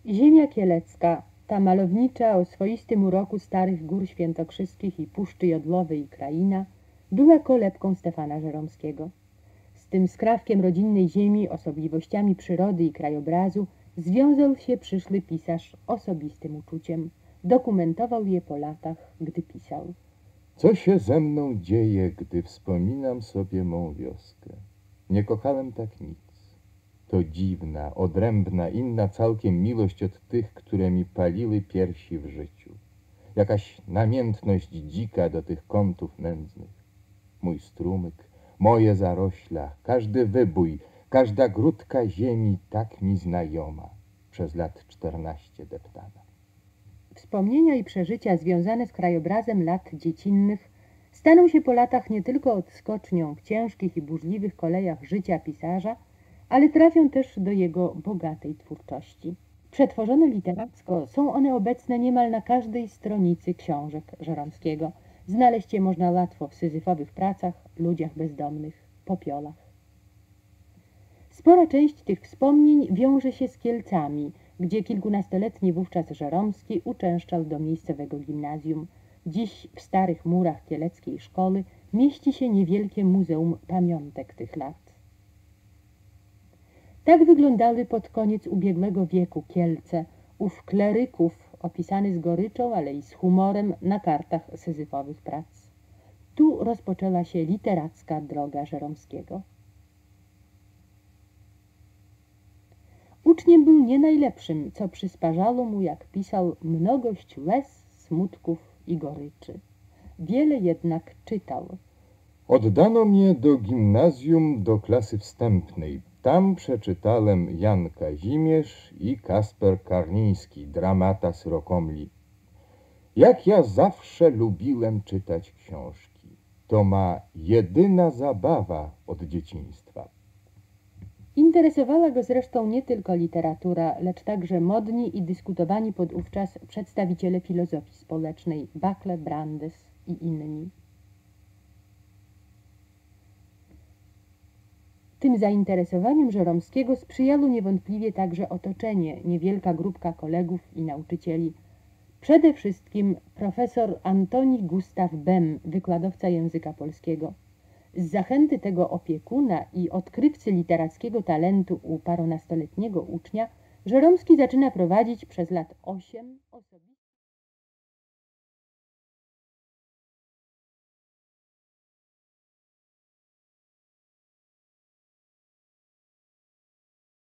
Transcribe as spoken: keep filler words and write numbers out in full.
Ziemia kielecka, ta malownicza o swoistym uroku starych gór świętokrzyskich i Puszczy Jodłowej kraina, była kolebką Stefana Żeromskiego. Z tym skrawkiem rodzinnej ziemi, osobliwościami przyrody i krajobrazu związał się przyszły pisarz osobistym uczuciem. Dokumentował je po latach, gdy pisał. Co się ze mną dzieje, gdy wspominam sobie mą wioskę? Nie kochałem tak nic. To dziwna, odrębna, inna całkiem miłość od tych, które mi paliły piersi w życiu. Jakaś namiętność dzika do tych kątów nędznych. Mój strumyk, moje zarośla, każdy wybój, każda grudka ziemi tak mi znajoma, przez lat czternaście deptana. Wspomnienia i przeżycia związane z krajobrazem lat dziecinnych staną się po latach nie tylko odskocznią w ciężkich i burzliwych kolejach życia pisarza, ale trafią też do jego bogatej twórczości. Przetworzone literacko są one obecne niemal na każdej stronicy książek Żeromskiego. Znaleźć je można łatwo w syzyfowych pracach, ludziach bezdomnych, popiolach. Spora część tych wspomnień wiąże się z Kielcami, gdzie kilkunastoletni wówczas Żeromski uczęszczał do miejscowego gimnazjum. Dziś w starych murach kieleckiej szkoły mieści się niewielkie muzeum pamiątek tych lat. Tak wyglądały pod koniec ubiegłego wieku Kielce, ów kleryków opisany z goryczą, ale i z humorem na kartach syzyfowych prac. Tu rozpoczęła się literacka droga Żeromskiego. Uczniem był nie najlepszym, co przysparzało mu, jak pisał, mnogość łez, smutków i goryczy. Wiele jednak czytał. Oddano mnie do gimnazjum, do klasy wstępnej. Tam przeczytałem Jan Kazimierz i Kasper Karniński, dramata Syrokomli. Jak ja zawsze lubiłem czytać książki. To ma jedyna zabawa od dzieciństwa. Interesowała go zresztą nie tylko literatura, lecz także modni i dyskutowani podówczas przedstawiciele filozofii społecznej, Bachle, Brandes i inni. Tym zainteresowaniem Żeromskiego sprzyjało niewątpliwie także otoczenie, niewielka grupka kolegów i nauczycieli. Przede wszystkim profesor Antoni Gustaw Bem, wykładowca języka polskiego. Z zachęty tego opiekuna i odkrywcy literackiego talentu u paronastoletniego ucznia Żeromski zaczyna prowadzić przez lat osiem osobiście